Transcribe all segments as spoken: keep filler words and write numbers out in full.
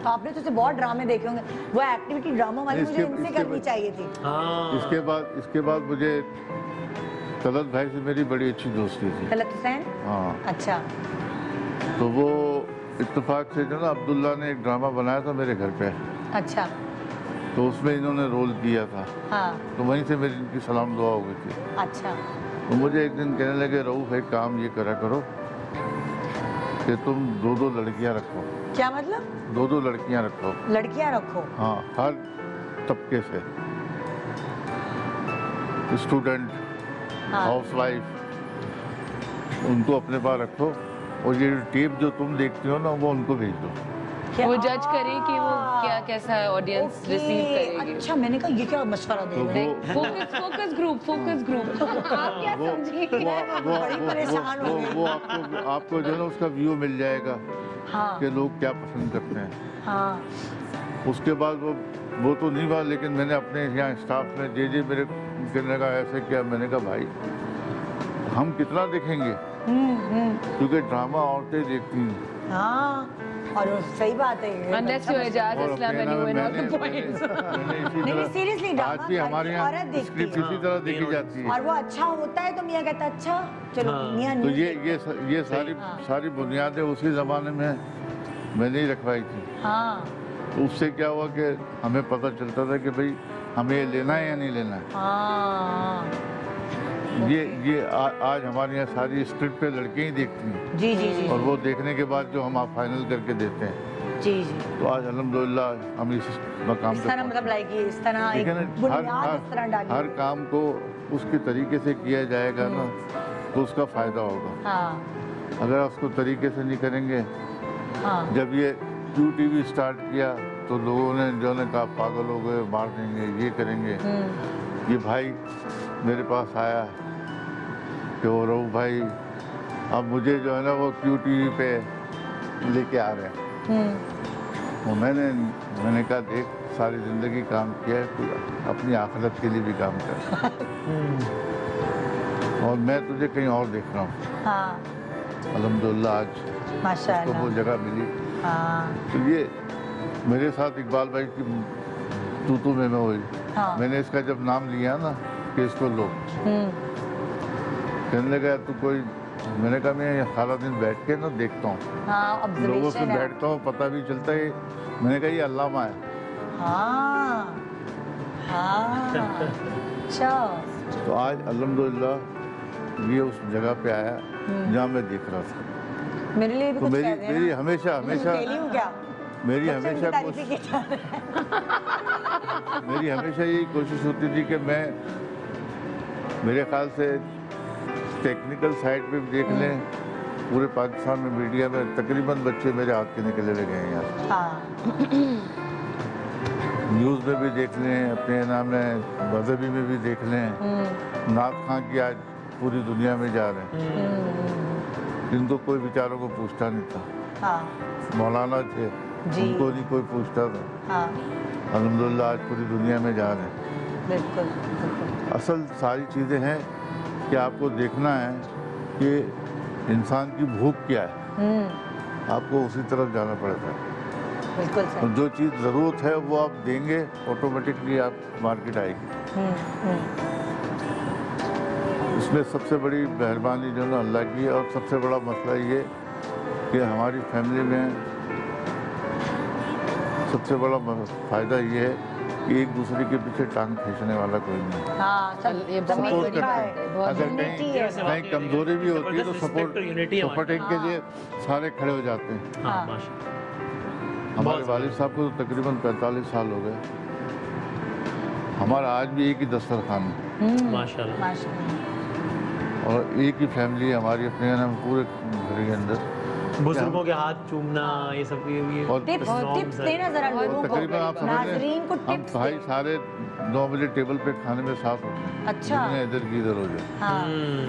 तो आपने तो बहुत ड्रामे देखे होंगे, वो एक्टिविटी ड्रामा वाली मुझे इनसे करनी चाहिए थी। इसके बाद इसके बाद मुझे तलत भाई से मेरी बड़ी अच्छी दोस्ती थी। तलत हुसैन? हाँ। अच्छा। तो वो इत्तेफाक से जो ना अब्दुल्ला ने एक ड्रामा बनाया था मेरे घर पे। अच्छा। तो उसमें इन्होंने रोल किया था। हाँ। तो वहीं से मेरी इनकी सलाम दुआ हो गई थी। अच्छा। तो मुझे एक दिन कहने लगे, रऊफ एक काम ये करा करो कि तुम दो दो लड़कियां रखो। क्या मतलब? दो दो लड़कियां रखो। लड़कियां रखो? हाँ, हर तबके से, स्टूडेंट, हाँ। हाउसवाइफ, उनको अपने पास रखो और ये टेप जो तुम देखती हो ना वो उनको भेज दो। वो जज करें कि वो क्या कैसा ऑडियंस रिसीव करेगी। अच्छा, मैंने कहा ये क्या मशवरा दे रहे हैं। Focus focus group focus group आप क्या समझी? बड़ी परेशान हो गई। वो आपको आपको जो है उसका व्यू मिल जाएगा। हाँ। कि लोग क्या पसंद करते हैं। हाँ। उसके बाद वो वो तो नहीं हुआ, लेकिन मैंने अपने यहाँ स्टाफ में जे जे मेरे कहने लगा ऐसे किया। मैंने कहा भाई हम कितना देखेंगे, क्योंकि ड्रामा औरतें देखती हैं। हाँ, और सही बात है। Unless you Ejaz Islam and you know the points. नहीं सीरियसली ड्रामा आज भी हमारे यहाँ स्क्रिप्ट इसी तरह देखी जाती है और वो अच्छा होता है तो मियाँ कहता है अच्छा चलो मियाँ। तो ये ये ये सारी सारी बुनियादें उसी जमाने में मैंने ही रखवाई थी। हाँ। तो उससे क्या हुआ कि हमें पता चलता था कि भाई हमें ये लेना है या नहीं लेना है। हाँ। ये ये आ, आज हमारे यहाँ सारी स्क्रिप्ट पे लड़के ही देखती हैं। जी जी जी। और वो देखने के बाद जो हम आप फाइनल करके देते हैं। जी जी। तो आज अल्हम्दुलिल्लाह हम इस मकाम इस तरह मतलब लाइक इस तरह एक बुनियाद इस तरह डाली। हर काम को उसके तरीके से किया जाएगा ना तो उसका फायदा होगा। हाँ। अगर उसको तरीके से नहीं करेंगे। हाँ। जब ये क्यू टीवी स्टार्ट किया तो लोगों ने जो ने कहा पागल हो गए, मार देंगे, ये करेंगे। ये भाई मेरे पास आया कि वो रऊफ भाई अब मुझे जो है ना वो क्यू टीवी पे लेके आ रहे हैं। वो मैंने मैंने कहा देख सारी ज़िंदगी काम किया है, तू अपनी आखिरत के लिए भी काम कर। और मैं तुझे कहीं और देख रहा हूँ। हाँ। अल्हम्दुलिल्लाह आज माशाअल्लाह तो वो जगह मिली। हाँ। तो ये मेरे साथ इकबाल भाई की तू तू में मैं हुई। हाँ। मैंने इसका जब नाम लिया ना कि इसको लो, कहने लगा तू कोई, मैंने कहा मैं सारा दिन बैठ के ना देखता हूँ। हाँ, लोगों से बैठता हूँ, पता भी चलता है। मैंने कहा ये अल्लामा है। हाँ। हाँ। अच्छा। तो आज अल्हम्दुलिल्लाह ये उस जगह पे आया जहाँ मैं देख रहा था। मेरे लिए भी तो कुछ मेरी कह देना। मेरी हमेशा हमेशा क्या? मेरी हमेशा कोशिश मेरी हमेशा यही कोशिश होती थी कि मैं मेरे ख्याल से टेक्निकल साइड पे भी देख लें, पूरे पाकिस्तान में मीडिया में तकरीबन बच्चे मेरे हाथ के निकले हुए गए हैं यार। हाँ। न्यूज़ में भी देख लें, अपने नाम में मजहबी में भी देख लें। नात खां की आज पूरी दुनिया में जा रहे हैं, जिनको कोई बेचारों को पूछता नहीं था। हाँ। मौलाना थे, उनको नहीं कोई पूछता था। हाँ। अल्हम्दुलिल्लाह आज पूरी दुनिया में जा रहे हैं। बिल्कुल। असल सारी चीज़ें हैं कि आपको देखना है कि इंसान की भूख क्या है, आपको उसी तरफ जाना पड़ता है। बिल्कुल सही। और जो चीज़ ज़रूरत है वो आप देंगे, ऑटोमेटिकली आप मार्केट आएगी। इसमें सबसे बड़ी मेहरबानी जो है अल्लाह की है। और सबसे बड़ा मसला ये कि हमारी फैमिली में सबसे बड़ा फ़ायदा ये है कि एक दूसरे के पीछे टांग खींचने वाला कोई नहीं। हाँ, चल ये सपोर्ट करते हैं। अगर कहीं कहीं कमजोरी भी होती है तो सपोर्ट सपोर्टिंग के लिए सारे खड़े हो जाते हैं। हाँ। हमारे वालिद साहब को तो तकरीबन पैंतालीस साल हो गए। हमारा आज भी एक ही दस्तरखान है माशाल्लाह। और एक ही फैमिली हमारी अपने पूरे घर के अंदर। बुजुर्गों के हाथ चूमना ये सब ये और टिप्स टिप्स देना जरा लोगों को। तकरीबन आप समझ नाज़रीन को हम टिप्स भाई सारे नौ बजे टेबल पे खाने में साथ होते हैं। अच्छा। इधर की इधर हो जाए। हाँ।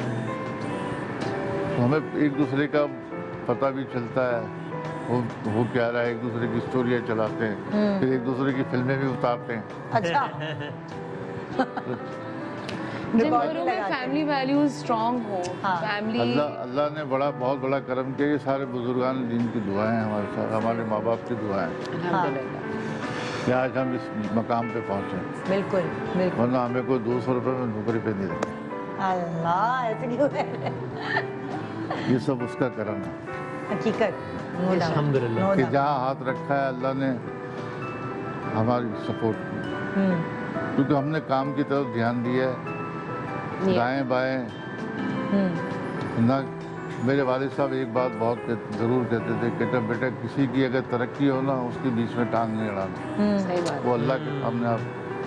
तो हमें एक दूसरे का पता भी चलता है, वो वो क्या रहा है, एक दूसरे की स्टोरियाँ चलाते हैं, फिर एक दूसरे की फिल्में भी उतारते हैं। अच्छा। जिन रिकॉर्ड घरों में लगाते हैं। फैमिली वैल्यूज स्ट्रॉन्ग हो, हाँ। फैमिली अल्लाह अल्लाह ने बड़ा बहुत बड़ा करम किया। ये सारे बुजुर्गान दिन की दुआएं हैं हमारे साथ, हमारे माँ बाप की दुआएं हैं अल्हम्दुलिल्लाह। कि आज हम इस मकाम पे पहुँचे, बिल्कुल बिल्कुल। वरना हमें कोई दो सौ रुपये में नौकरी पे नहीं रखा। अल्लाह, ऐसे क्यों कह रहे हैं? ये सब उसका करम है हकीकत, नो डाउट, अल्हम्दुलिल्लाह। नो कि डाउट। जहाँ हाथ रखा है अल्लाह ने हमारी सपोर्ट की, हम्म, क्योंकि हमने काम की तरफ ध्यान दिया है। Yeah. दाएं बाएं हम्म, ना। मेरे वालिद साहब एक बात बहुत कह- ज़रूर कहते थे, कहते बेटा किसी की अगर तरक्की हो ना उसके बीच में टांग नहीं अड़ाना, हम्म, सही बात। वो अल्लाह के सामने आप,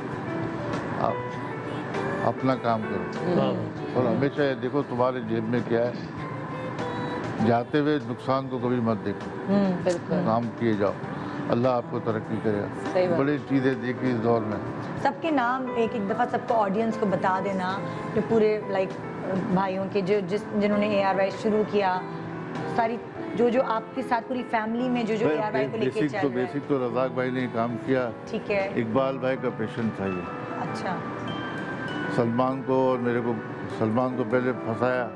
आप अपना काम करो वाह। और हमेशा ये देखो तुम्हारे जेब में क्या है, जाते हुए नुकसान को कभी मत देखो, हम्म, बिल्कुल काम किए जाओ, अल्लाह आपको तरक्की सही करेगा। बात। बड़ी चीज़ें देखी इस दौर में। सबके नाम एक एक दफ़ा सबको ऑडियंस को बता देना, जो पूरे लाइक भाइयों के जो जिस जिन्होंने ए आर वाई शुरू किया, सारी जो जो आपके साथ पूरी फैमिली में जो जो ए आर वाई को लेके बेसिक चल तो रहा है। बेसिक तो रज़ाक भाई ने काम किया। ठीक है, इकबाल भाई का पेशेंट था ये, अच्छा। सलमान को और मेरे को, सलमान को पहले फंसाया,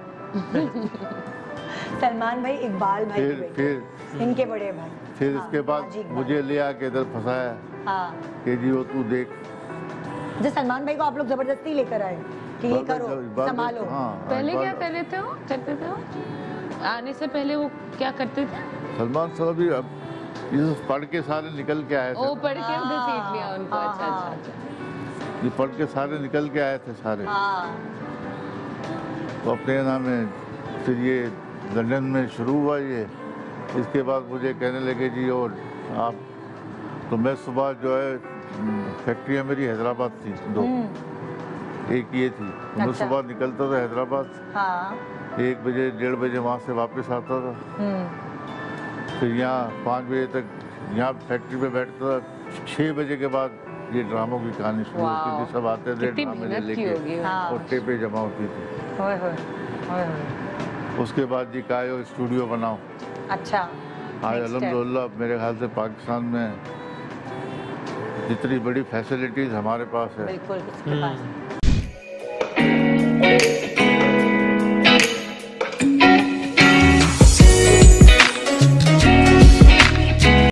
सलमान भाई इकबाल भाई के फिर बेटे, फिर इनके बड़े भाई। फिर हाँ, इसके बाद हाजी इकबाल। मुझे ले आके इधर फंसाया हाँ, कि जी वो तू देख। जो सलमान भाई को आप लोग जबरदस्ती लेकर आए कि ये इकबाल करो, भाई- इकबाल भाई- संभालो। हाँ, पहले इकबाल- क्या कर रहे थे वो करते थे वो आने से पहले वो क्या करते थे? सलमान साहब भी अब ये पढ़ के सारे निकल के आए ओ थे, पढ़ के घसीट लिया उनको। हाँ, अच्छा हाँ। अच्छा अच्छा। ये पढ़ के सारे निकल के आए थे सारे। हाँ, तो अपने नाम में फिर ये लंदन में शुरू हुआ ये। इसके बाद मुझे कहने लगे जी और आप, तो मैं सुबह जो है फैक्ट्रियाँ मेरी हैदराबाद थी दो, हम्म, एक ये थी, तो मैं अच्छा। सुबह निकलता था हैदराबाद, हाँ, एक बजे डेढ़ बजे वहाँ से वापस आता था, हम्म, फिर यहाँ पाँच बजे तक यहाँ फैक्ट्री में बैठता था। छः बजे के बाद ये ड्रामों की कहानी शुरू होती वाह। थी, सब आते थे कितनी ड्रामे मेहनत की लेके होगी। हाँ। और टेपें जमा होती थी। होए होए, होए होए। उसके बाद जी कहा स्टूडियो बनाओ। अच्छा, आज next step। अल्हम्दुलिल्लाह मेरे ख्याल से पाकिस्तान में जितनी बड़ी फैसिलिटीज़ हमारे पास है, बिल्कुल किसके पास